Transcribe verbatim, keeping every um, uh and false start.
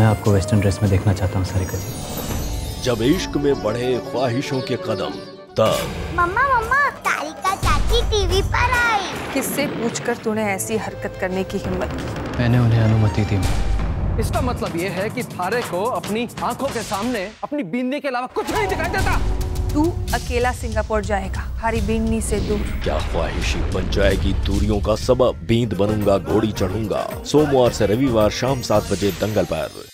मैं आपको western dress में देखना चाहता हूँ सारिका जी। जब इश्क में बढ़े ख्वाहिशों के कदम, तब मम्मा मम्मा सारिका चाची टीवी पर आई। किससे पूछकर तूने ऐसी हरकत करने की हिम्मत की? मैंने उन्हें अनुमति दी। इसका मतलब ये है कि थारे को अपनी आंखों के सामने अपनी बींदी के अलावा कुछ नहीं दिखाई देता। तू अकेला सिंगापुर जाएगा, हरी बींदी से दूर। क्या ख्वाहिशी बन जाएगी दूरियों का सबब? बींद बनूंगा घोड़ी चढ़ूंगा, सोमवार से रविवार शाम सात बजे दंगल पर।